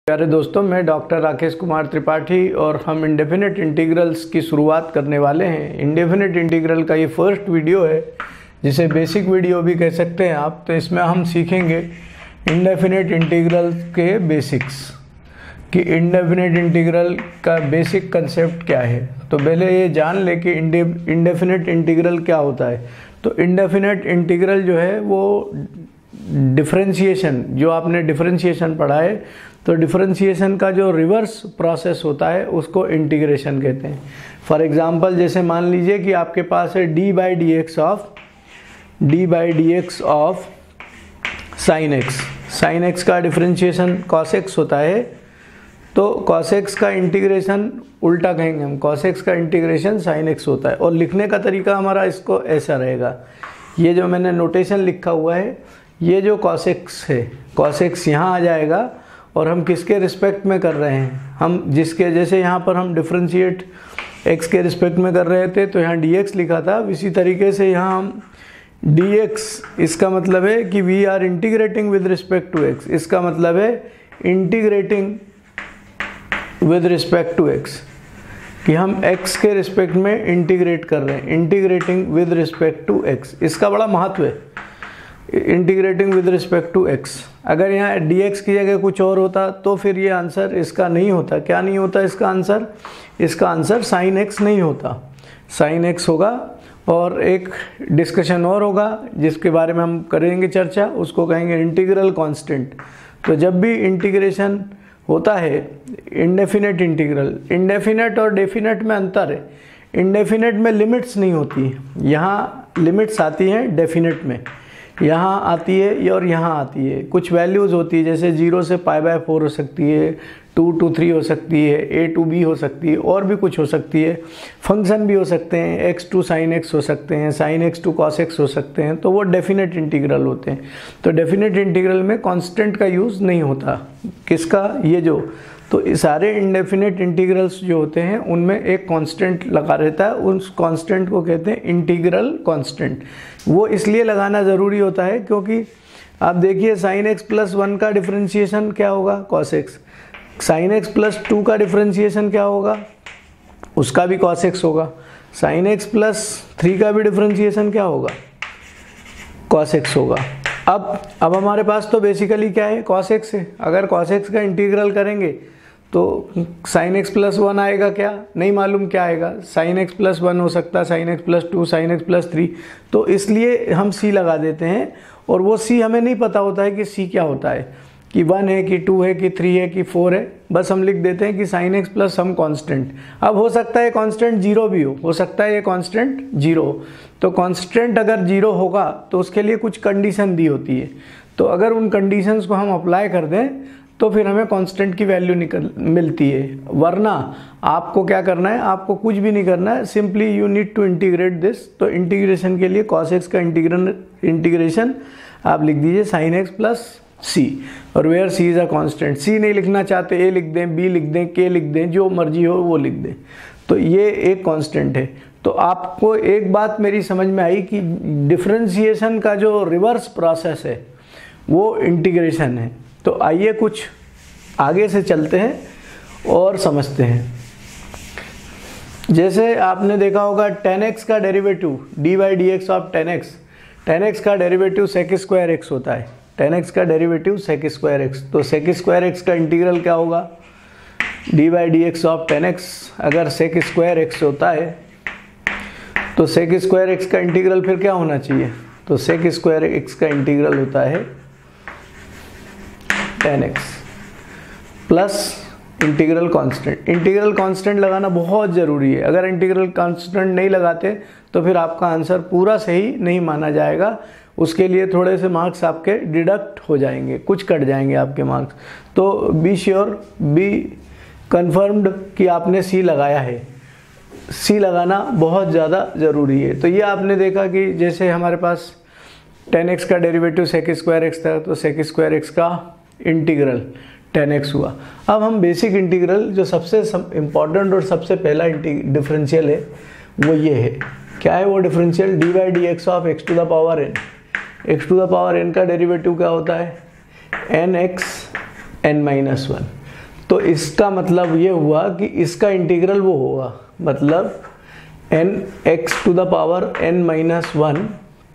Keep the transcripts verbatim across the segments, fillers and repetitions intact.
प्यारे दोस्तों, मैं डॉक्टर राकेश कुमार त्रिपाठी और हम इंडेफिनिट इंटीग्रल्स की शुरुआत करने वाले हैं। इंडेफिनिट इंटीग्रल का ये फर्स्ट वीडियो है, जिसे बेसिक वीडियो भी कह सकते हैं आप। तो इसमें हम सीखेंगे इंडेफिनिट इंटीग्रल के बेसिक्स, कि इंडेफिनिट इंटीग्रल का बेसिक कंसेप्ट क्या है। तो पहले ये जान ले कि इंडेफिनिट इंटीग्रल क्या होता है। तो इंडेफिनिट इंटीग्रल जो है वो डिफरेंशिएशन, जो आपने डिफरेंशिएशन पढ़ा है, तो डिफरेंशिएशन का जो रिवर्स प्रोसेस होता है उसको इंटीग्रेशन कहते हैं। फॉर एग्जांपल, जैसे मान लीजिए कि आपके पास है d by d x of d by d x of sine x. Sine x का डिफरेंशिएशन कॉस एक्स होता है, तो कॉस एक्स का इंटीग्रेशन उल्टा कहेंगे हम, कॉस एक्स का इंटीग्रेशन साइन एक्स होता है। और लिखने का तरीका हमारा इसको ऐसा रहेगा, ये जो मैंने नोटेशन लिखा हुआ है, ये जो कॉस एक्स है, कॉस एक्स यहाँ आ जाएगा और हम किसके रिस्पेक्ट में कर रहे हैं, हम जिसके, जैसे यहाँ पर हम डिफरेंशिएट x के रिस्पेक्ट में कर रहे थे तो यहाँ dx लिखा था। इसी तरीके से यहाँ हम dx, इसका मतलब है कि we are integrating with respect to x। इसका मतलब है integrating with respect to x, कि हम x के रिस्पेक्ट में इंटीग्रेट कर रहे हैं, integrating with respect to x। इसका बड़ा महत्व है, integrating with respect to x। अगर यहाँ dx की जगह कुछ और होता तो फिर ये आंसर इसका नहीं होता। क्या नहीं होता इसका आंसर? इसका आंसर साइन x नहीं होता, साइन x होगा। और एक डिस्कशन और होगा जिसके बारे में हम करेंगे चर्चा, उसको कहेंगे इंटीग्रल कांस्टेंट। तो जब भी इंटीग्रेशन होता है, इंडेफिनेट इंटीग्रल, इंडेफिनेट और डेफिनेट में अंतर है। इंडेफिनेट में लिमिट्स नहीं होती, यहाँ लिमिट्स आती हैं डेफिनेट में, यहाँ आती है और यहाँ आती है। कुछ वैल्यूज़ होती है, जैसे जीरो से पाई बाय फोर हो सकती है, टू टू थ्री हो सकती है, ए टू बी हो सकती है, और भी कुछ हो सकती है। फंक्शन भी हो सकते हैं, एक्स टू साइन एक्स हो सकते हैं, sine x to cos x हो सकते हैं। तो वो डेफिनेट इंटीग्रल होते हैं। तो डेफिनेट इंटीग्रल में कांस्टेंट का यूज़ नहीं होता। किसका? ये जो, तो सारे इंडेफिनेट इंटीग्रल्स जो होते हैं उनमें एक कांस्टेंट लगा रहता है, उस कांस्टेंट को कहते हैं इंटीग्रल कांस्टेंट। वो इसलिए लगाना ज़रूरी होता है क्योंकि आप देखिए साइन एक्स प्लस वन का डिफरेंशिएशन क्या होगा? Cos x. Sine x plus two का डिफरेंशिएशन क्या होगा? उसका भी कॉस एक्स होगा। साइन एक्स प्लस थ्री का भी डिफरेंशिएशन क्या होगा? कॉस एक्स होगा। अब अब हमारे पास तो बेसिकली क्या है? कॉस एक्स है। अगर कॉस एक्स का इंटीग्रल करेंगे तो साइन एक्स प्लस वन आएगा, क्या नहीं मालूम क्या आएगा। साइन एक्स प्लस वन हो सकता है, sine x plus two, sine x plus three. तो इसलिए हम सी लगा देते हैं, और वो सी हमें नहीं पता होता है कि सी क्या होता है, कि वन है कि टू है कि थ्री है कि फोर है। बस हम लिख देते हैं कि sine x plus some constant. अब हो सकता है कांस्टेंट जीरो भी हो हो सकता है ये कांस्टेंट जीरो। तो कांस्टेंट अगर जीरो होगा तो उसके लिए कुछ कंडीशन दी होती है। तो अगर उन कंडीशंस को हम अप्लाई कर दें तो फिर हमें कांस्टेंट की वैल्यू निकल मिलती है। वरना आपको क्या करना है? आपको कुछ भी नहीं करना है, simply you need to integrate this. तो इंटीग्रेशन के लिए कॉस एक्स का इंटीग्रल इंटीग्रेशन आप लिख दीजिए साइन एक्स प्लस सी, और where c is a constant. C नहीं लिखना चाहते, ए लिख दें, बी लिख दें, के लिख दें, जो मर्जी हो वो लिख दें। तो ये एक कांस्टेंट है। तो आपको एक बात मेरी समझ में आई कि डिफरेंशिएशन का जो रिवर्स प्रोसेस है वो इंटीग्रेशन है। तो आइए कुछ आगे से चलते हैं और समझते हैं। जैसे आपने देखा होगा टेन एक्स का derivative d by d x of tan x, tan x का डेरिवेटिव सेक स्क्वायर एक्स होता है। टेन एक्स का डेरिवेटिव सेक स्क्वायर एक्स। तो सेक स्क्वायर एक्स का इंटीग्रल क्या होगा? D by d x of tan x. अगर sec square x होता है तो सेक स्क्वायर एक्स का इंटीग्रल फिर क्या होना चाहिए? तो सेक स्क्वायर एक्स का इंटीग्रल होता है tan x plus integral constant. Integral constant लगाना बहुत ज़रूरी है। अगर इंटीग्रल कांस्टेंट नहीं लगाते तो फिर आपका आंसर पूरा सही नहीं माना जाएगा। उसके लिए थोड़े से मार्क्स आपके डिडक्ट हो जाएंगे, कुछ कट जाएंगे आपके मार्क्स। तो बी श्योर, बी कन्फर्म्ड कि आपने सी लगाया है। सी लगाना बहुत ज़्यादा ज़रूरी है। तो ये आपने देखा कि जैसे हमारे पास टेन एक्स का डेरिवेटिव सेक स्क्वायर एक्स था, तो सेक स्क्वायर एक्स का इंटीग्रल टेन एक्स हुआ। अब हम बेसिक इंटीग्रल, जो सबसे इम्पॉर्टेंट और सबसे पहला डिफरेंशियल है वो ये है। क्या है वो differential? D by d x of x to the power n. X to the power n का डेरिवेटिव क्या होता है? N x n minus one. तो इसका मतलब ये हुआ कि इसका इंटीग्रल वो होगा, मतलब n x to the power n minus one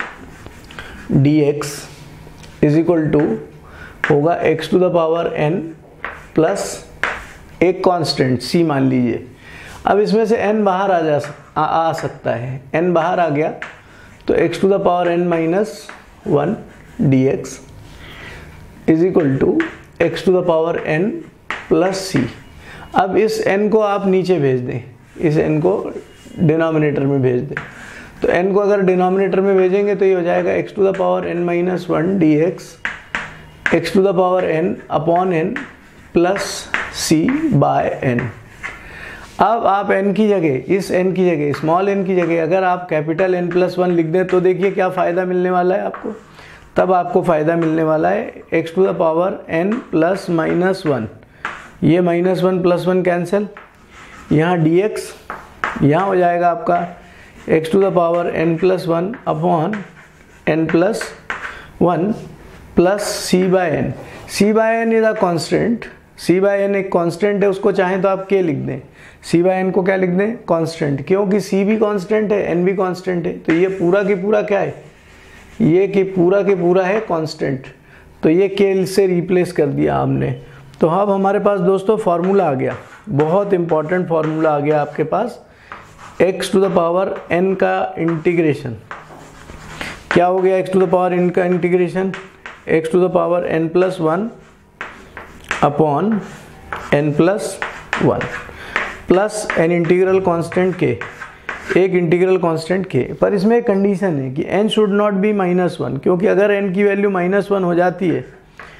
d x is equal to होगा x to the power n plus एक कांस्टेंट सी मान लीजिए। अब इसमें से n बाहर आ जा आ, आ सकता है, n बाहर आ गया तो x to the power n minus one d x is equal to x to the power n plus c. अब इस n को आप नीचे भेज दें, इस n को डिनोमिनेटर में भेज दें। तो n को अगर डिनोमिनेटर में भेजेंगे तो ये हो जाएगा x to the power n minus one d x x to the power n upon n plus c by n। अब आप n की जगह, इस n की जगह, स्मॉल n की जगह अगर आप कैपिटल n प्लस वन लिख दें तो देखिए क्या फ़ायदा मिलने वाला है आपको। तब आपको फ़ायदा मिलने वाला है x to the power n plus minus one, ये minus one plus one cancel, यहाँ dx यहाँ हो जाएगा आपका x to the power n plus one upon n plus one plus c by n. C by n is a constant, c by n एक constant है, उसको चाहें तो आप k लिख दें, सी बाय एन को क्या लिख दें, कांस्टेंट, क्योंकि c भी कांस्टेंट है n भी कांस्टेंट है। तो ये पूरा की पूरा क्या है, ये कि पूरा के पूरा है कांस्टेंट, तो ये k से रिप्लेस कर दिया हमने। तो अब हमारे पास दोस्तों फार्मूला आ गया, बहुत इंपॉर्टेंट फार्मूला आ गया आपके पास, x to the power n का इंटीग्रेशन क्या हो गया, x to the power n का integration x to the power n plus one upon n plus one plus an integral constant के, एक इंटीग्रल कांस्टेंट के। पर इसमें एक कंडीशन है कि n should not be minus one, क्योंकि अगर n की वैल्यू माइनस वन हो जाती है,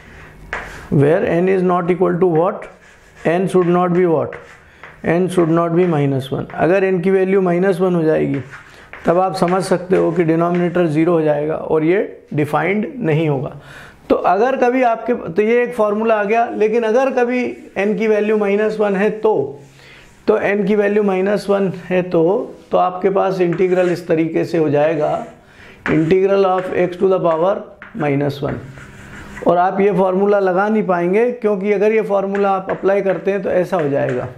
where n is not equal to what, n should not be what, n should not be minus one. अगर n की वैल्यू माइनस वन हो जाएगी तब आप समझ सकते हो कि डिनोमिनेटर ज़ीरो हो जाएगा और ये डिफाइंड नहीं होगा। तो अगर कभी आपके, तो ये एक फार्मूला आ गया, लेकिन अगर कभी n की वैल्यू माइनस वन है तो तो n की वैल्यू माइनस वन है तो तो आपके पास इंटीग्रल इस तरीके से हो जाएगा, integral of x to the power minus one. और आप ये फार्मूला लगा नहीं पाएंगे, क्योंकि अगर ये फार्मूला आप अप्लाई करते हैं तो ऐसा हो जाएगा,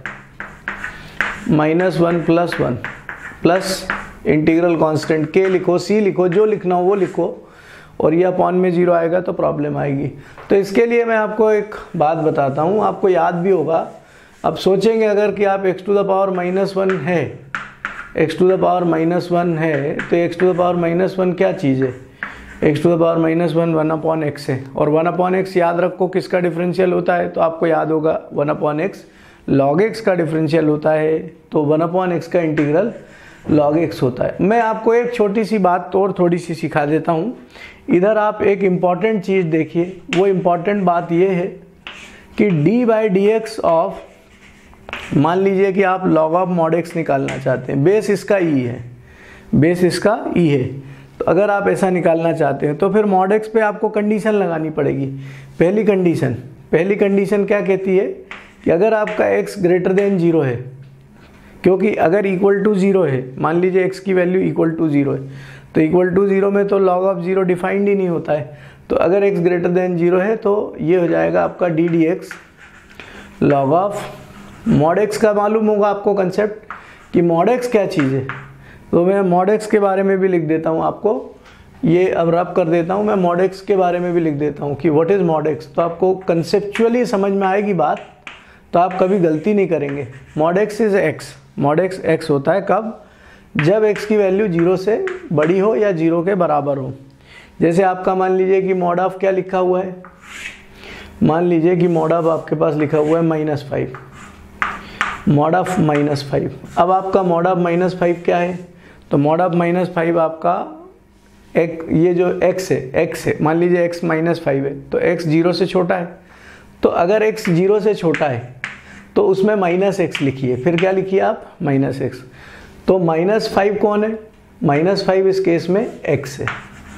minus one plus one plus integral constant k लिखो, c लिखो, जो लिखना हो वो लिखो, और ये अपॉन में जीरो आएगा तो प्रॉब्लम आएगी। तो इसके लिए मैं आपको एक बात बताता हूँ, आपको याद भी होगा। अब सोचेंगे अगर कि आप x to the power minus one है, x to the power minus one है, तो x to the power minus one क्या चीज़ है, x to the power minus one one upon x है। और वन अपॉन एक्स याद रखो किसका डिफरेंशियल होता है, तो आपको याद होगा one upon x log x का डिफरेंशियल होता है, तो वन अपॉन एक्स का इंटीग्रल लॉग एक्स होता है। मैं आपको एक छोटी सी बात तो और थोड़ी सी सिखा देता हूँ। इधर आप एक इम्पॉर्टेंट चीज़ देखिए, वो इम्पॉर्टेंट बात ये है कि d by d x of, मान लीजिए कि आप लॉग ऑफ मॉड एक्स निकालना चाहते हैं, बेस इसका e है, बेस इसका e है। तो अगर आप ऐसा निकालना चाहते हैं तो फिर मॉड एक्स पे आपको कंडीशन लगानी पड़ेगी। पहली कंडीशन पहली कंडीशन क्या कहती है कि अगर आपका x ग्रेटर देन जीरो है, क्योंकि अगर इक्वल टू ज़ीरो है, मान लीजिए x की वैल्यू इक्वल टू ज़ीरो है, तो इक्वल टू ज़ीरो में तो लॉग ऑफ ज़ीरो डिफाइंड ही नहीं होता है। तो अगर x ग्रेटर देन ज़ीरो है तो ये हो जाएगा आपका d d x log of mod x का। मालूम होगा आपको कंसेप्ट कि मॉड एक्स क्या चीज़ है, तो मैं मॉड एक्स के बारे में भी लिख देता हूँ आपको, ये अब रब कर देता हूँ, मैं मॉड एक्स के बारे में भी लिख देता हूँ कि व्हाट इज़ मॉड एक्स, तो आपको कंसेप्चुअली समझ में आएगी बात, तो आप कभी गलती नहीं करेंगे। Mod x is x, mod x x होता है कब, जब x की वैल्यू जीरो से बड़ी हो या जीरो के बराबर हो। जैसे आपका मान लीजिए कि मॉड ऑफ क्या लिखा हुआ है, मान लीजिए कि मॉड ऑफ आपके पास लिखा हुआ है minus five, mod of minus five. अब आपका मॉड ऑफ माइनस फाइव क्या है, तो मॉड ऑफ माइनस फाइव आपका एक, ये जो x है x है, मान लीजिए x माइनस फाइव है, तो x जीरो से छोटा है। तो अगर x जीरो से छोटा है तो उसमें माइनस एक्स लिखिए, फिर क्या लिखिए आप, माइनस एक्स। तो माइनस फाइव कौन है, माइनस फाइव इस केस में x है,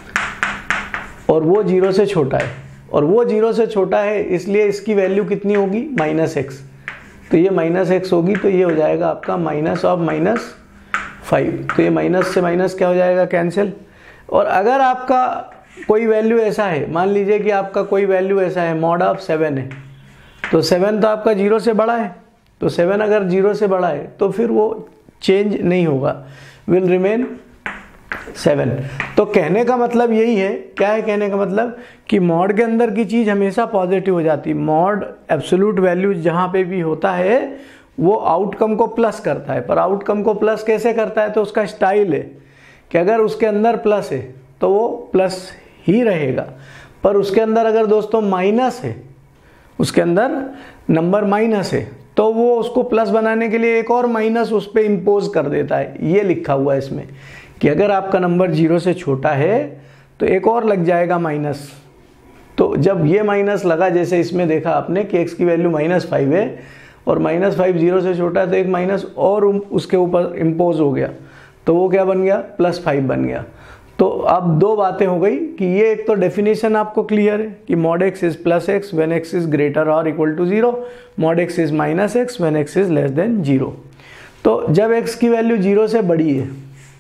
और वो जीरो से छोटा है, और वो जीरो से छोटा है इसलिए इसकी वैल्यू कितनी होगी, माइनस एक्स। तो ये माइनस एक्स होगी, तो ये हो जाएगा आपका माइनस ऑफ माइनस फाइव। तो ये माइनस से माइनस क्या हो जाएगा, कैंसिल। और अगर आपका कोई वैल्यू ऐसा है, मान लीजिए कि आपका कोई वैल्यू ऐसा है, मॉड ऑफ सेवन है, तो सेवन तो आपका जीरो से बड़ा है, तो सेवन अगर जीरो से बड़ा है तो फिर वो चेंज नहीं होगा, विल रिमेन सेवन। तो कहने का मतलब यही है, क्या है कहने का मतलब कि मॉड के अंदर की चीज़ हमेशा पॉजिटिव हो जाती है। मॉड एब्सोल्यूट वैल्यू जहाँ पे भी होता है वो आउटकम को प्लस करता है, पर आउटकम को प्लस कैसे करता है, तो उसका स्टाइल है कि अगर उसके अंदर प्लस है तो वो प्लस ही रहेगा, पर उसके अंदर अगर दोस्तों माइनस है, उसके अंदर नंबर माइनस है, तो वो उसको प्लस बनाने के लिए एक और माइनस उस पर इम्पोज कर देता है। ये लिखा हुआ है इसमें कि अगर आपका नंबर जीरो से छोटा है तो एक और लग जाएगा माइनस। तो जब ये माइनस लगा, जैसे इसमें देखा आपने कि x की वैल्यू माइनस फाइव है और माइनस फाइव जीरो से छोटा है, तो एक माइनस और उसके ऊपर इम्पोज हो गया, तो वो क्या बन गया, प्लस फाइव बन गया। तो अब दो बातें हो गई कि ये एक तो डेफिनेशन आपको क्लियर है कि mod x is plus x when x is greater और equal to zero, mod x is minus x when x is less than zero. तो जब x की वैल्यू जीरो से बड़ी है,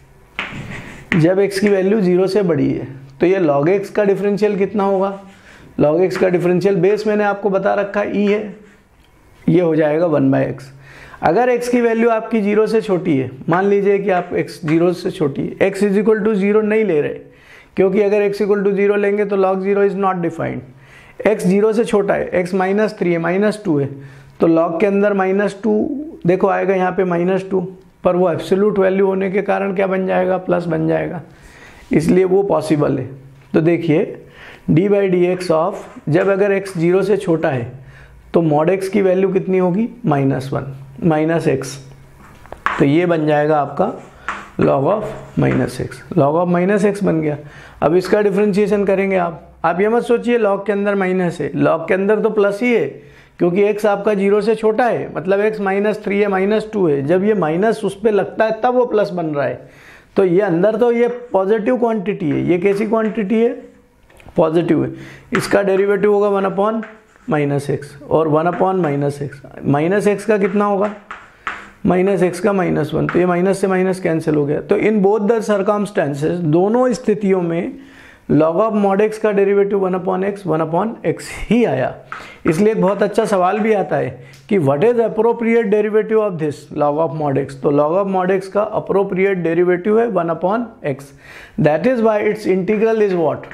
जब x की वैल्यू जीरो से बड़ी है तो ये log x का डिफरेंशियल कितना होगा, log x का डिफरेंशियल बेस मैंने आपको बता रखा e है, ये हो जाएगा वन बाई एक्स। अगर x की वैल्यू आपकी जीरो से छोटी है, मान लीजिए कि आप x जीरो से छोटी है, x is equal to zero नहीं ले रहे, क्योंकि अगर x इक्वल टू जीरो लेंगे तो log zero is not defined. x zero से छोटा है, x माइनस थ्री है, माइनस टू है, तो log के अंदर माइनस टू देखो आएगा यहाँ पे माइनस टू, पर वो एब्सोल्यूट वैल्यू होने के कारण क्या बन जाएगा, प्लस बन जाएगा, इसलिए वो पॉसिबल है। तो देखिए d by d x of, जब अगर x जीरो से छोटा है तो मॉड x की वैल्यू कितनी होगी, माइनस वन माइनस एक्स, तो ये बन जाएगा आपका log of minus x, log of minus x बन गया। अब इसका डिफ्रेंशिएशन करेंगे आप आप ये मत सोचिए log के अंदर माइनस है, log के अंदर तो प्लस ही है, क्योंकि x आपका जीरो से छोटा है, मतलब x माइनस थ्री है, माइनस टू है, जब ये माइनस उस पर लगता है तब वो प्लस बन रहा है। तो ये अंदर तो ये पॉजिटिव क्वांटिटी है, ये कैसी क्वांटिटी है, पॉजिटिव है, इसका डेरिवेटिव होगा वन अपॉन माइनस एक्स और one upon minus x, minus x का कितना होगा, माइनस एक्स का माइनस वन, तो ये माइनस से माइनस कैंसिल हो गया। तो इन बोथ द सर्कमस्टेंसेस, दोनों स्थितियों में log ऑफ मॉड एक्स का derivative one upon x one upon x ही आया। इसलिए एक बहुत अच्छा सवाल भी आता है कि what is appropriate derivative of this log of mod x, तो log ऑफ मॉड एक्स का अप्रोप्रिएट डेरिवेटिव है one upon x, that is why its integral is what,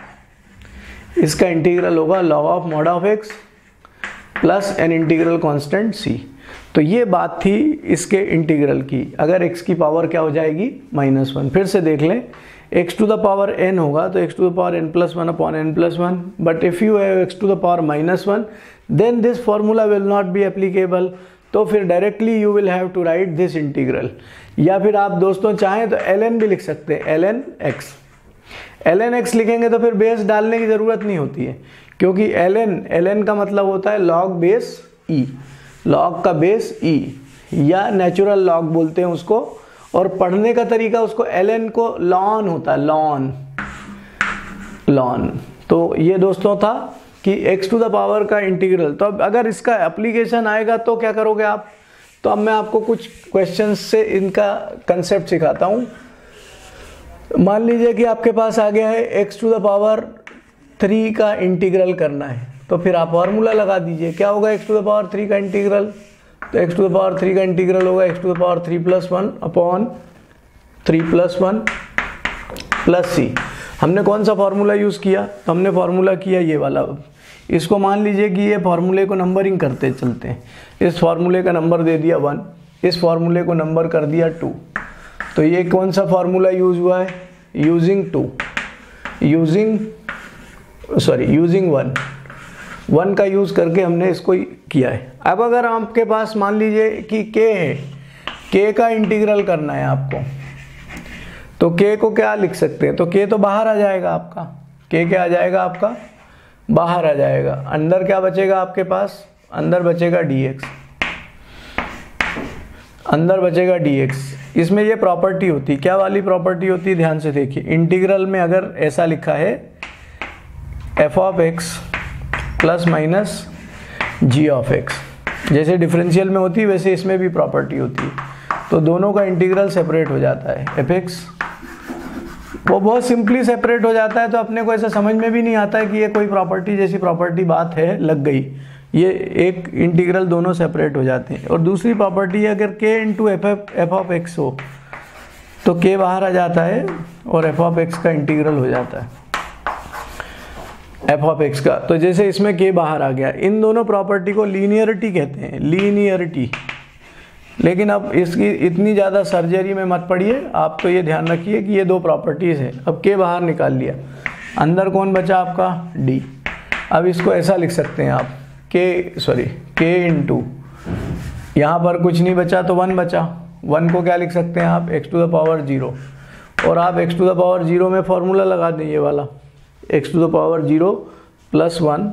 इसका इंटीग्रल होगा log of mod of x plus an integral constant c। तो ये बात थी इसके इंटीग्रल की, अगर x की पावर क्या हो जाएगी, माइनस वन। फिर से देख लें, x to the power n होगा तो x to the power n plus one upon n plus one, but if you have x to the power minus one then this formula will not be applicable. तो फिर directly you will have to write this integral, या फिर आप दोस्तों चाहें तो ln भी लिख सकते हैं, ln x। ln x लिखेंगे तो फिर बेस डालने की ज़रूरत नहीं होती है, क्योंकि ln ln का मतलब होता है log बेस e, log का बेस e या नेचुरल log बोलते हैं उसको, और पढ़ने का तरीका उसको ln को ln होता है, ln ln। तो ये दोस्तों था कि x टू द पावर का इंटीग्रल। तो अब अगर इसका एप्लीकेशन आएगा तो क्या करोगे आप, तो अब मैं आपको कुछ क्वेश्चंस से इनका कंसेप्ट सिखाता हूँ। मान लीजिए कि आपके पास आ गया है x to the power three का इंटीग्रल करना है, तो फिर आप फार्मूला लगा दीजिए, क्या होगा x to the power three का इंटीग्रल, तो x to the power three का इंटीग्रल होगा x to the power three plus one upon three plus one plus c. हमने कौन सा फार्मूला यूज़ किया, तो हमने फार्मूला किया ये वाला। इसको मान लीजिए कि ये फार्मूले को नंबरिंग करते चलते हैं, इस फार्मूले का नंबर दे दिया वन, इस फार्मूले को नंबर कर दिया टू, तो ये कौन सा फार्मूला यूज़ हुआ है, using two, using sorry using one, one का यूज़ करके हमने इसको किया है। अब अगर आपके पास मान लीजिए कि k है, k का इंटीग्रल करना है आपको, तो k को क्या लिख सकते हैं, तो k तो बाहर आ जाएगा आपका, k क्या आ जाएगा आपका, बाहर आ जाएगा, अंदर क्या बचेगा आपके पास, अंदर बचेगा dx, अंदर बचेगा dx। इसमें ये प्रॉपर्टी होती, क्या वाली प्रॉपर्टी होती है, ध्यान से देखिए, इंटीग्रल में अगर ऐसा लिखा है f of x plus minus g of x, जैसे डिफरेंशियल में होती है वैसे इसमें भी प्रॉपर्टी होती है, तो दोनों का इंटीग्रल सेपरेट हो जाता है, एफ एक्स वो बहुत सिंपली सेपरेट हो जाता है, तो अपने को ऐसा समझ में भी नहीं आता है कि ये कोई प्रॉपर्टी जैसी प्रॉपर्टी बात है लग गई, ये एक इंटीग्रल दोनों सेपरेट हो जाते हैं। और दूसरी प्रॉपर्टी है अगर k into f f of x हो तो k बाहर आ जाता है और एफ ऑफ एक्स का इंटीग्रल हो जाता है एफ ऑफ एक्स का। तो जैसे इसमें k बाहर आ गया, इन दोनों प्रॉपर्टी को लीनियरिटी कहते हैं, लीनियरिटी। लेकिन अब इसकी इतनी ज़्यादा सर्जरी में मत पड़िए, आप तो ये ध्यान रखिए कि ये दो प्रॉपर्टीज़ हैं। अब k बाहर निकाल लिया, अंदर कौन बचा आपका d। अब इसको ऐसा लिख सकते हैं आप k सॉरी k इंटू, यहाँ पर कुछ नहीं बचा तो वन बचा, वन को क्या लिख सकते हैं आप x to the power zero. और आप x to the power zero में फॉर्मूला लगा दें ये वाला, x to the power zero plus one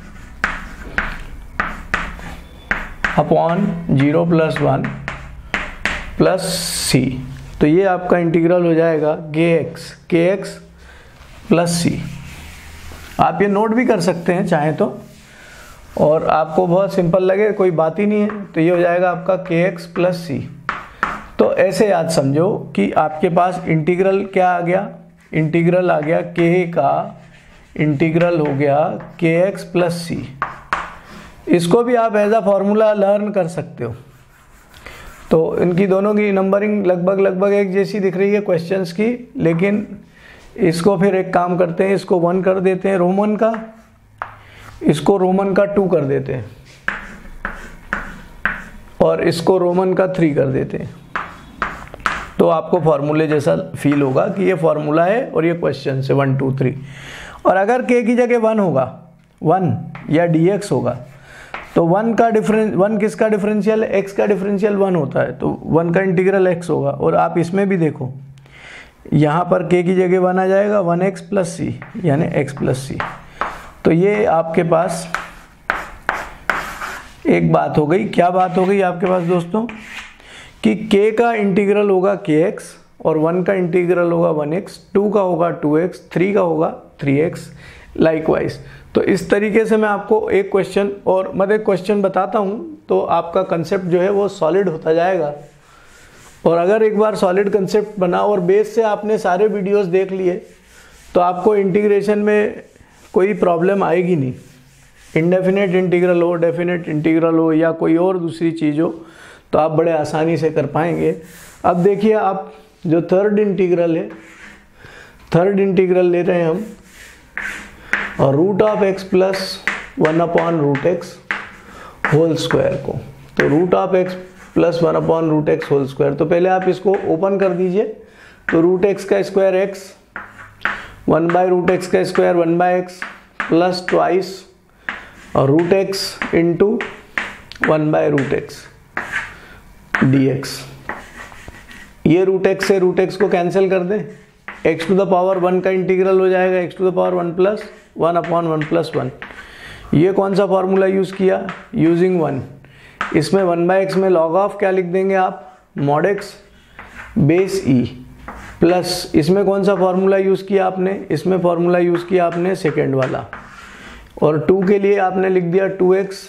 upon zero plus one plus सी। तो ये आपका इंटीग्रल हो जाएगा के एक्स के एक्स प्लस सी। आप ये नोट भी कर सकते हैं चाहें तो, और आपको बहुत सिंपल लगे कोई बात ही नहीं है तो ये हो जाएगा आपका के एक्स प्लस सी। तो ऐसे याद समझो कि आपके पास इंटीग्रल क्या आ गया, इंटीग्रल आ गया के का इंटीग्रल हो गया के एक्स प्लस सी। इसको भी आप एज अ फॉर्मूला लर्न कर सकते हो। तो इनकी दोनों की नंबरिंग लगभग लगभग एक जैसी दिख रही है क्वेश्चंस की, लेकिन इसको फिर एक काम करते हैं, इसको वन कर देते हैं रोमन का, इसको रोमन का टू कर देते हैं और इसको रोमन का थ्री कर देते हैं। तो आपको फॉर्मूले जैसा फील होगा कि ये फॉर्मूला है और ये क्वेश्चन है वन टू थ्री। और अगर के की जगह वन होगा, वन या डी एक्स होगा, तो वन का डिफरेंस, वन किसका डिफरेंशियल है, एक्स का डिफरेंशियल वन होता है, तो वन का इंटीग्रल एक्स होगा। और आप इसमें भी देखो, यहाँ पर के की जगह वन आ जाएगा, वन एक्स प्लस सी यानी एक्स प्लस सी। तो ये आपके पास एक बात हो गई। क्या बात हो गई आपके पास दोस्तों कि k का इंटीग्रल होगा के एक्स और वन का इंटीग्रल होगा वन एक्स, टू का होगा टू एक्स, थ्री का होगा थ्री एक्स, लाइकवाइज। तो इस तरीके से मैं आपको एक क्वेश्चन और मतलब एक क्वेश्चन बताता हूँ तो आपका कंसेप्ट जो है वो सॉलिड होता जाएगा। और अगर एक बार सॉलिड कंसेप्ट बना और बेस से आपने सारे वीडियोस देख लिए तो आपको इंटीग्रेशन में कोई प्रॉब्लम आएगी नहीं। इंडेफिनेट इंटीग्रल हो, डेफिनेट इंटीग्रल हो या कोई और दूसरी चीज़ हो तो आप बड़े आसानी से कर पाएंगे। अब देखिए आप जो थर्ड इंटीग्रल है, थर्ड इंटीग्रल ले रहे हैं हम और root of x plus one upon root x whole square को। तो root of x plus one upon root x whole square, तो पहले आप इसको ओपन कर दीजिए। तो रूट एक्स का square x, one by root x का square one by x plus twice और root x into one by root x d x. ये रूट एक्स से रूट एक्स को कैंसिल कर दें, x to the power one का integral हो जाएगा x to the power one plus one upon one plus one. ये कौन सा फॉर्मूला यूज़ किया, यूजिंग वन। इसमें वन बाय एक्स में लॉग ऑफ क्या लिख देंगे आप, mod x base e plus इसमें कौन सा फॉर्मूला यूज़ किया आपने, इसमें फॉर्मूला यूज़ किया आपने सेकेंड वाला। और टू के लिए आपने लिख दिया टू एक्स।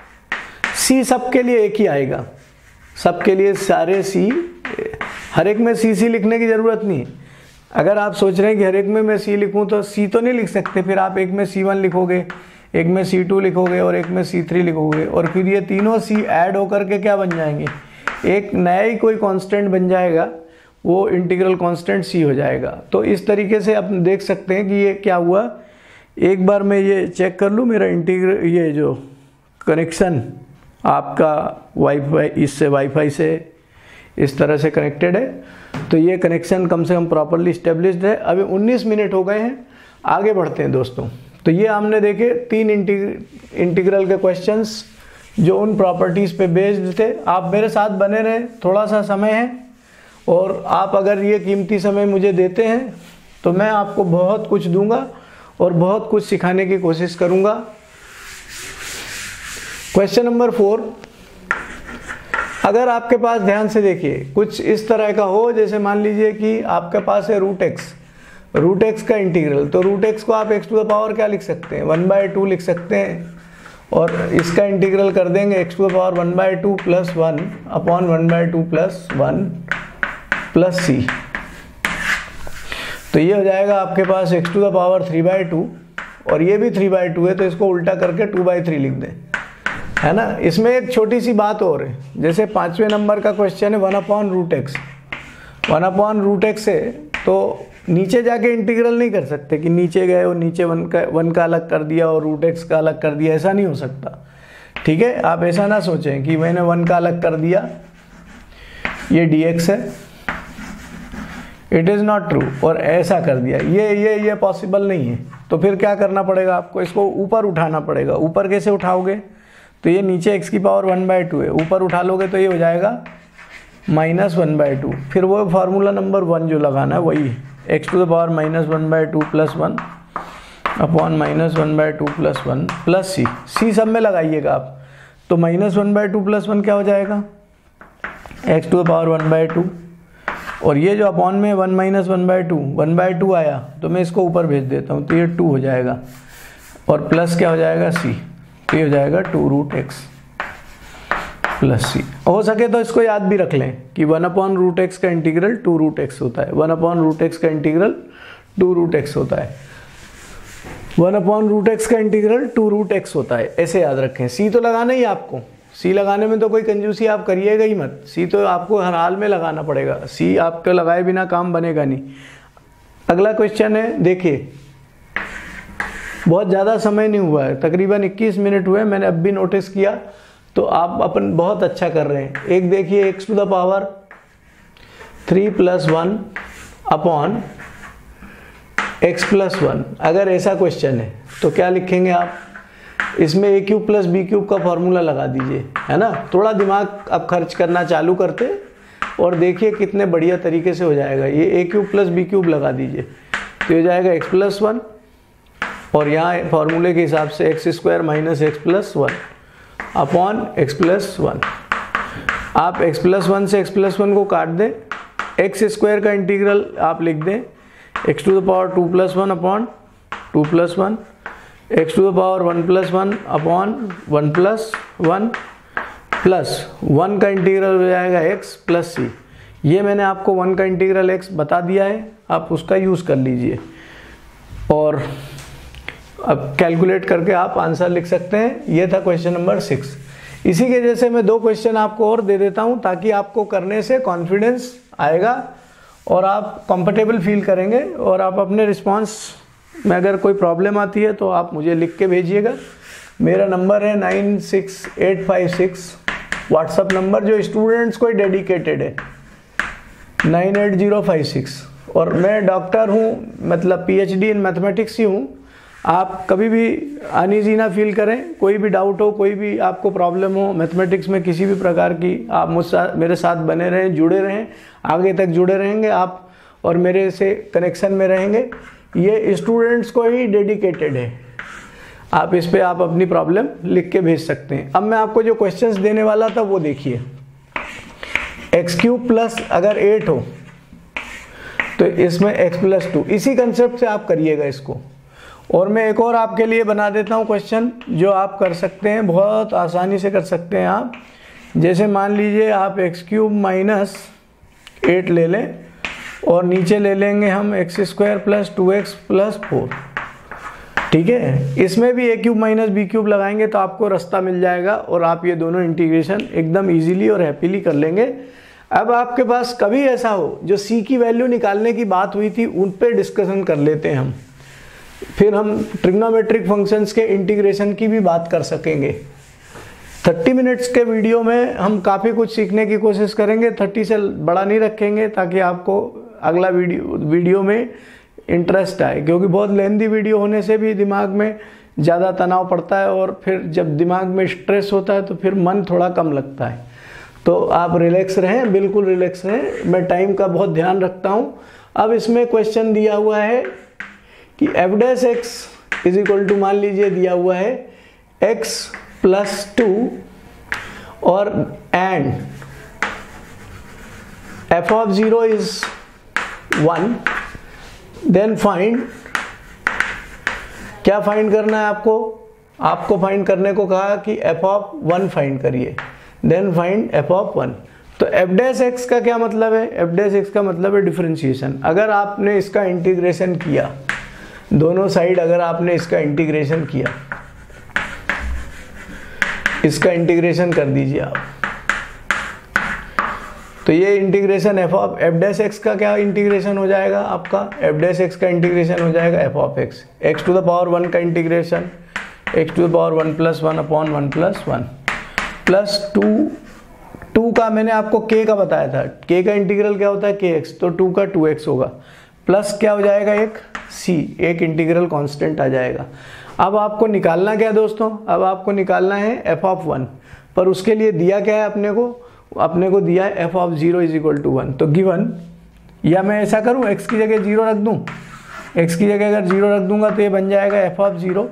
सी सबके लिए एक ही आएगा, सबके लिए सारे सी, हर एक में सी सी लिखने की ज़रूरत नहीं है। अगर आप सोच रहे हैं कि हर एक में मैं सी लिखूं तो सी तो नहीं लिख सकते, फिर आप एक में सी वन लिखोगे, एक में सी टू लिखोगे और एक में सी थ्री लिखोगे और फिर ये तीनों सी ऐड होकर के क्या बन जाएंगे, एक नया ही कोई कांस्टेंट बन जाएगा, वो इंटीग्रल कांस्टेंट सी हो जाएगा। तो इस तरीके से आप देख सकते हैं कि ये क्या हुआ। एक बार मैं ये चेक कर लूँ, मेरा इंटीग्रल ये जो कनेक्शन आपका वाईफाई, इससे वाईफाई से इस तरह से कनेक्टेड है, तो ये कनेक्शन कम से कम प्रॉपरली इस्टेब्लिश्ड है। अभी उन्नीस मिनट हो गए हैं, आगे बढ़ते हैं दोस्तों। तो ये हमने देखे तीन इंटीग्रल के क्वेश्चंस जो उन प्रॉपर्टीज़ पे बेस्ड थे। आप मेरे साथ बने रहें, थोड़ा सा समय है और आप अगर ये कीमती समय मुझे देते हैं तो मैं आपको बहुत कुछ दूंगा और बहुत कुछ सिखाने की कोशिश करूंगा। क्वेश्चन नंबर फोर, अगर आपके पास ध्यान से देखिए कुछ इस तरह का हो, जैसे मान लीजिए कि आपके पास है रूट एक्स, रूट एक्स का इंटीग्रल, तो रूट एक्स को आप एक्स टू द पावर क्या लिख सकते हैं, वन बाय टू लिख सकते हैं और इसका इंटीग्रल कर देंगे x to the power one by two plus one upon one by two plus one plus सी। तो ये हो जाएगा आपके पास x to the power three by two और ये भी थ्री बाय टू है, तो इसको उल्टा करके टू बाय थ्री लिख दें। है ना। इसमें एक छोटी सी बात और है, जैसे पाँचवें नंबर का क्वेश्चन है one upon root x, one upon root x है तो नीचे जाके इंटीग्रल नहीं कर सकते कि नीचे गए और नीचे वन का वन का अलग कर दिया और रूट एक्स का अलग कर दिया, ऐसा नहीं हो सकता। ठीक है, आप ऐसा ना सोचें कि मैंने वन का अलग कर दिया, ये डी एक्स है, इट इज़ नॉट ट्रू, और ऐसा कर दिया, ये ये ये पॉसिबल नहीं है। तो फिर क्या करना पड़ेगा आपको, इसको ऊपर उठाना पड़ेगा। ऊपर कैसे उठाओगे, तो ये नीचे एक्स की पावर वन बाई टू है, ऊपर उठा लोगे तो ये हो जाएगा माइनस वन बाई टू। फिर वो फार्मूला नंबर वन जो लगाना है वही, x to the power minus one by two plus one upon minus one by two plus one plus c, c सब में लगाइएगा आप। तो minus one by two plus one क्या हो जाएगा, x to the power one by two, और ये जो अपॉन में one minus one by two, one by two आया तो मैं इसको ऊपर भेज देता हूँ तो ये टू हो जाएगा, और प्लस क्या हो जाएगा सी, तो ये हो जाएगा two root x plus c. हो सके तो इसको याद भी रख लें कि वन अपॉन रूट एक्स का इंटीग्रल टू रूट एक्स होता है, वन अपॉन रूट एक्स का इंटीग्रल टू रूट एक्स होता है, वन अपॉन रूट एक्स का इंटीग्रल टू रूट एक्स होता है, ऐसे याद रखें। सी तो लगाना ही आपको, सी लगाने में तो कोई कंजूसी आप करिएगा ही मत, सी तो आपको हर हाल में लगाना पड़ेगा, सी आपको लगाए बिना काम बनेगा नहीं। अगला क्वेश्चन है, देखिए बहुत ज़्यादा समय नहीं हुआ है, तकरीबन इक्कीस मिनट हुए, मैंने अब भी नोटिस किया, तो आप अपन बहुत अच्छा कर रहे हैं। एक देखिए, x to the power three plus one upon x plus one, अगर ऐसा क्वेश्चन है तो क्या लिखेंगे आप, इसमें a cube plus b cube का फॉर्मूला लगा दीजिए, है ना। थोड़ा दिमाग आप खर्च करना चालू करते और देखिए कितने बढ़िया तरीके से हो जाएगा। ये a cube plus b cube लगा दीजिए तो हो जाएगा एक्स प्लस वन, और यहाँ फॉर्मूले के हिसाब से x square minus x plus one upon x plus one. आप एक्स प्लस वन से एक्स प्लस वन को काट दें, एक्स स्क्वायर का इंटीग्रल आप लिख दें x to the power two plus one upon two plus one, x to the power one plus one upon one plus one, plus one का integral हो जाएगा एक्स प्लस सी। ये मैंने आपको वन का इंटीग्रल एक्स बता दिया है, आप उसका यूज़ कर लीजिए और अब कैलकुलेट करके आप आंसर लिख सकते हैं। ये था क्वेश्चन नंबर सिक्स। इसी के जैसे मैं दो क्वेश्चन आपको और दे देता हूँ ताकि आपको करने से कॉन्फिडेंस आएगा और आप कंफर्टेबल फील करेंगे, और आप अपने रिस्पांस में अगर कोई प्रॉब्लम आती है तो आप मुझे लिख के भेजिएगा। मेरा नंबर है nine six eight five six, WhatsApp number जो स्टूडेंट्स को ही डेडिकेटेड है, nine eight zero five six. और मैं डॉक्टर हूँ, मतलब पीएचडी इन मैथमेटिक्स ही हूँ। आप कभी भी अनईजी ना फील करें, कोई भी डाउट हो, कोई भी आपको प्रॉब्लम हो मैथमेटिक्स में किसी भी प्रकार की, आप मुझसे मेरे साथ बने रहें, जुड़े रहें, आगे तक जुड़े रहेंगे आप और मेरे से कनेक्शन में रहेंगे। ये स्टूडेंट्स को ही डेडिकेटेड है। आप इस पे आप अपनी प्रॉब्लम लिख के भेज सकते हैं। अब मैं आपको जो क्वेश्चंस देने वाला था वो देखिए। एक्स क्यूब प्लस अगर एट हो तो इसमें एक्स प्लस टू, इसी कंसेप्ट से आप करिएगा इसको। और मैं एक और आपके लिए बना देता हूँ क्वेश्चन जो आप कर सकते हैं, बहुत आसानी से कर सकते हैं आप। जैसे मान लीजिए आप एक्स क्यूब माइनस एट ले लें और नीचे ले लेंगे हम x square plus two x plus four, ठीक है। इसमें भी a cube minus b cube लगाएंगे तो आपको रास्ता मिल जाएगा और आप ये दोनों इंटीग्रेशन एकदम इजीली और हैप्पीली कर लेंगे। अब आपके पास कभी ऐसा हो जो सी की वैल्यू निकालने की बात हुई थी, उन पे डिस्कशन कर लेते हैं हम, फिर हम ट्रिग्नोमेट्रिक फंक्शंस के इंटीग्रेशन की भी बात कर सकेंगे। थर्टी मिनट्स के वीडियो में हम काफ़ी कुछ सीखने की कोशिश करेंगे, थर्टी से बड़ा नहीं रखेंगे ताकि आपको अगला वीडियो वीडियो में इंटरेस्ट आए, क्योंकि बहुत लेंथी वीडियो होने से भी दिमाग में ज़्यादा तनाव पड़ता है और फिर जब दिमाग में स्ट्रेस होता है तो फिर मन थोड़ा कम लगता है। तो आप रिलैक्स रहें, बिल्कुल रिलैक्स रहें, मैं टाइम का बहुत ध्यान रखता हूँ। अब इसमें क्वेश्चन दिया हुआ है कि F dash X is equal to, मान लीजिए दिया हुआ है एक्स प्लस टू और and F of zero is one, then find, क्या फाइंड करना है आपको, आपको फाइंड करने को कहा कि एफ ऑफ वन फाइंड करिए, then find F of one. तो एफ डैश एक्स का क्या मतलब है, एफ डैश एक्स का मतलब है डिफरेंशिएशन। अगर आपने इसका इंटीग्रेशन किया, दोनों साइड अगर आपने इसका इंटीग्रेशन किया इसका इंटीग्रेशन कर दीजिए आप। तो ये integration F of F dash X का क्या इंटीग्रेशन हो जाएगा आपका, एफ डैश एक्स का इंटीग्रेशन हो जाएगा F of X, x to the power one का integration X to the power one plus one upon one plus one plus two, two का मैंने आपको k का बताया था, k का इंटीग्रल क्या होता है kx, तो टू का टू एक्स होगा, प्लस क्या हो जाएगा एक c, एक इंटीग्रल कांस्टेंट आ जाएगा। अब आपको निकालना क्या है दोस्तों, अब आपको निकालना है एफ ऑफ वन, पर उसके लिए दिया क्या है अपने को, अपने को दिया है F of zero is equal to one. तो गिवन, या मैं ऐसा करूं x की जगह जीरो रख दूं, x की जगह अगर जीरो रख दूंगा तो ये बन जाएगा F of zero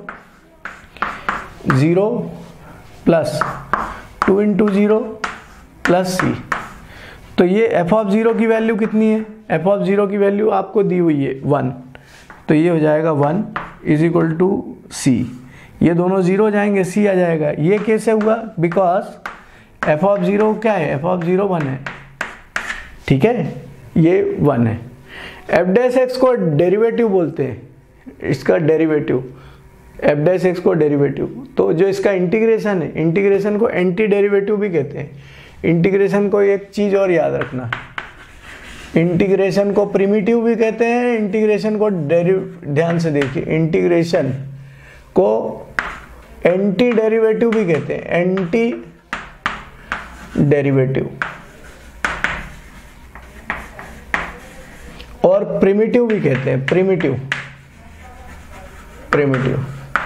zero plus two into zero plus सी। तो ये एफ ऑफ जीरो की वैल्यू कितनी है, एफ ऑफ जीरो की वैल्यू आपको दी हुई है वन, तो ये हो जाएगा one is equal to C, ये दोनों जीरो जाएंगे सी आ जाएगा। ये कैसे हुआ, बिकॉज एफ ऑफ जीरो क्या है, एफ ऑफ जीरो वन है, ठीक है, ये वन है। एफ डैश एक्स को डेरिवेटिव बोलते हैं, इसका डेरिवेटिव, एफ डैश एक्स को डेरिवेटिव, तो जो इसका इंटीग्रेशन है, इंटीग्रेशन को एंटी डेरिवेटिव भी कहते हैं। इंटीग्रेशन को एक चीज और याद रखना, इंटीग्रेशन को प्रिमिटिव भी कहते हैं, इंटीग्रेशन को डेरिव, ध्यान से देखिए, इंटीग्रेशन को एंटी डेरिवेटिव भी कहते हैं, एंटी डेरिवेटिव, और प्रिमिटिव भी कहते हैं, प्रिमिटिव, प्रिमिटिव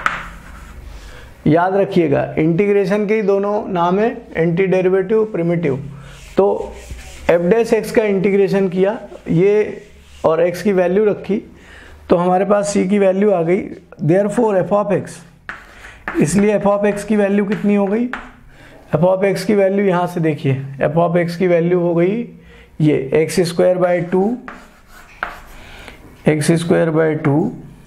याद रखिएगा, इंटीग्रेशन के ही दोनों नाम है, एंटी डेरिवेटिव, प्रिमिटिव। तो एफ डैश एक्स का इंटीग्रेशन किया ये, और एक्स की वैल्यू रखी, तो हमारे पास सी की वैल्यू आ गई, देयरफॉर एफ ऑफ एक्स, इसलिए एफ ऑफ एक्स की वैल्यू कितनी हो गई, एफ ऑफ एक्स की वैल्यू यहाँ से देखिए, एफ ऑफ एक्स की वैल्यू हो गई ये X square by two, X square by two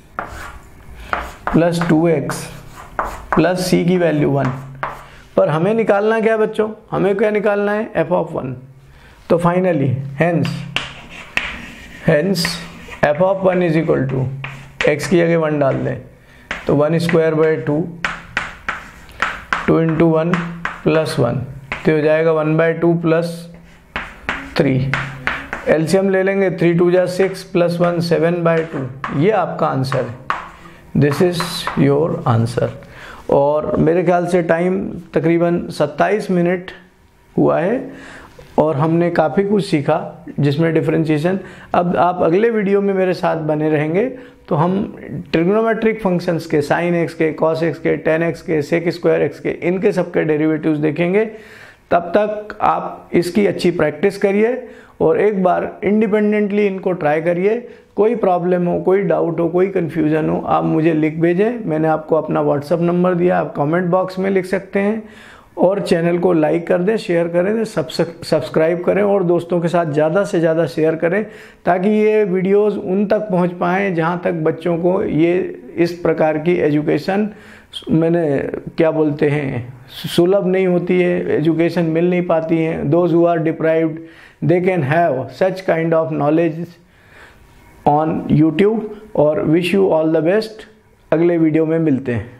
plus two x plus C की वैल्यू वन। पर हमें निकालना क्या है बच्चों, हमें क्या निकालना है, एफ ऑफ वन। तो finally hence hence F of one is equal to, X की जगह वन डाल दें, तो one square by two, two into one plus one, तो हो जाएगा one by two plus three, LCM ले लेंगे, थ्री टू जा six plus one seven by two, ये आपका आंसर है, दिस इज योर आंसर। और मेरे ख्याल से टाइम तकरीबन सत्ताईस मिनट हुआ है और हमने काफ़ी कुछ सीखा जिसमें डिफरेंशिएशन। अब आप अगले वीडियो में मेरे साथ बने रहेंगे तो हम ट्रिग्नोमेट्रिक फंक्शंस के, साइन एक्स के, कॉस एक्स के, टेन एक्स के, सेक स्क्वायर एक्स के, इनके सबके डेरिवेटिव्स देखेंगे। तब तक आप इसकी अच्छी प्रैक्टिस करिए और एक बार इंडिपेंडेंटली इनको ट्राई करिए। कोई प्रॉब्लम हो, कोई डाउट हो, कोई कन्फ्यूज़न हो, आप मुझे लिख भेजें। मैंने आपको अपना व्हाट्सअप नंबर दिया, आप कमेंट बॉक्स में लिख सकते हैं। और चैनल को लाइक कर दें, शेयर करें, सब्सक्राइब करें और दोस्तों के साथ ज़्यादा से ज़्यादा शेयर करें ताकि ये वीडियोस उन तक पहुंच पाएँ जहां तक बच्चों को ये इस प्रकार की एजुकेशन, मैंने क्या बोलते हैं, सुलभ नहीं होती है, एजुकेशन मिल नहीं पाती है। Those who are deprived they can have such kind of knowledge on YouTube. और wish you all the best. अगले वीडियो में मिलते हैं।